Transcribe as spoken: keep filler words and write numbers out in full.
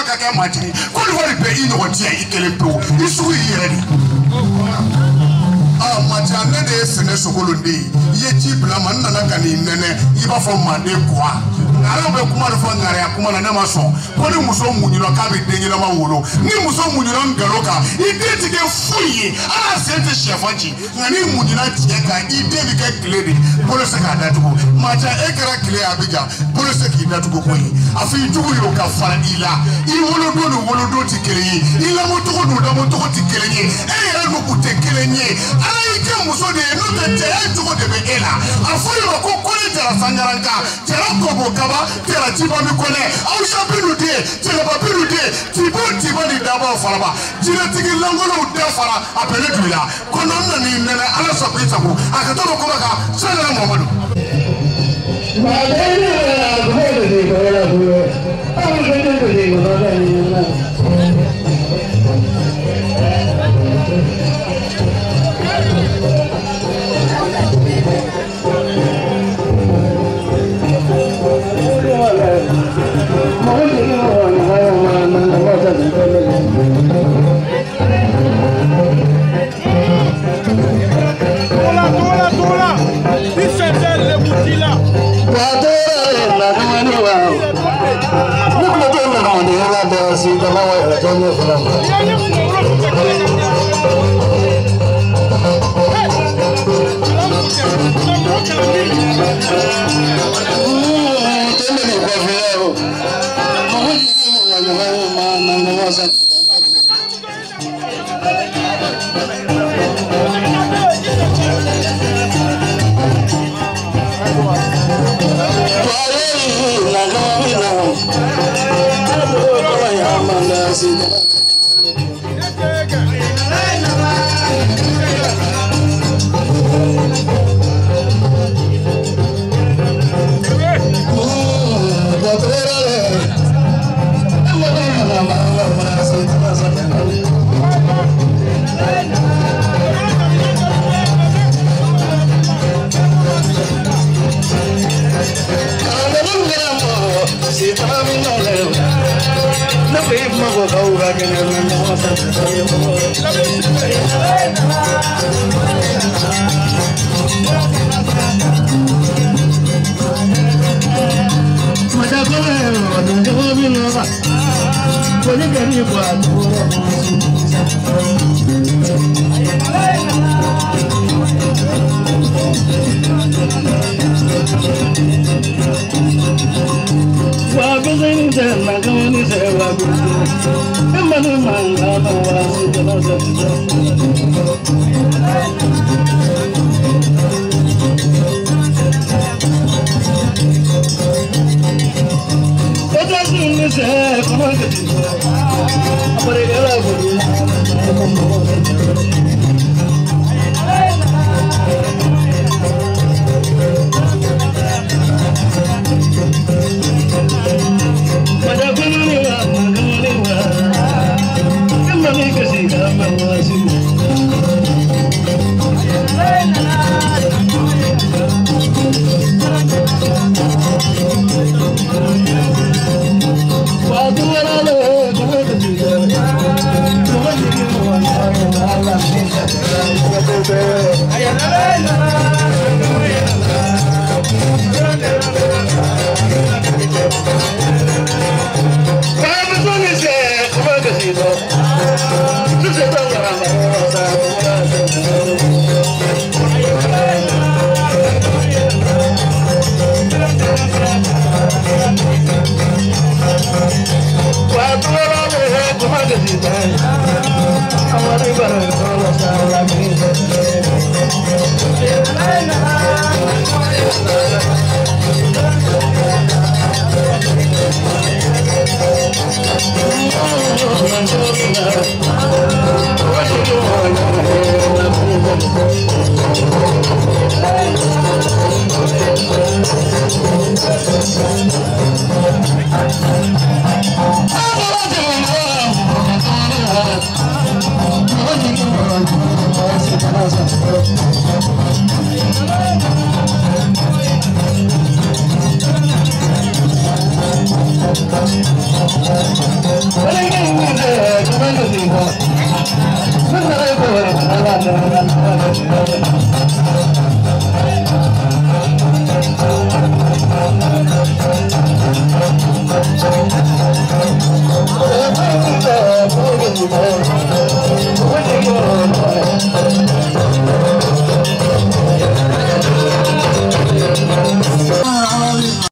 ka kɛ maa jigi Côte d'Ivoire bɛɛ i ɲɔgɔn tɛ i kelen pewu i sugu y'i yɛrɛ de ah macha ne de ye sɛnɛ sogolonden ye i ye ci bila ma n nana ka n'i nɛnɛ i b'a fɔ manden quoi ala bɛ kuma de fɔ ŋariya kuma na ne ma sɔn ko ni muso muɲuna k'a bɛ den ɲɛnama wolo ni muso muɲuna ngalo kan i den ti kɛ foyi ye ala sen tɛ sɛfan ci nka ni muɲuna tiɲɛ kan i den bɛ kɛ tile de bolo se k'a datugu macha e kɛra tile ye Abidjan bolo se k'i datugu ko ye a fɔ i jugu ye o ka fara i la i wolodon ni wolodon tɛ kelen ye i lamɔcogo ni lamɔcogo tɛ kelen ye e yɛrɛ nugu tɛ kelen ye ala y'i kɛ muso de ye n'o tɛ cɛya cogo de bɛ e la a fɔ i ma ko kɔni jara sanyaranka jara kɔbɔ kaba jara ciba mi kɔnɛ aw sabinu de jɛgɛba binu de tibo tiba ni dabaw faraba jinɛtigi langolow bɛɛ fara a bɛɛ ne tun la ko n'an na n'i nɛnɛ ala sago i sago a ka taa o kɔrɔ kan sanni Mamadu. I Thank you.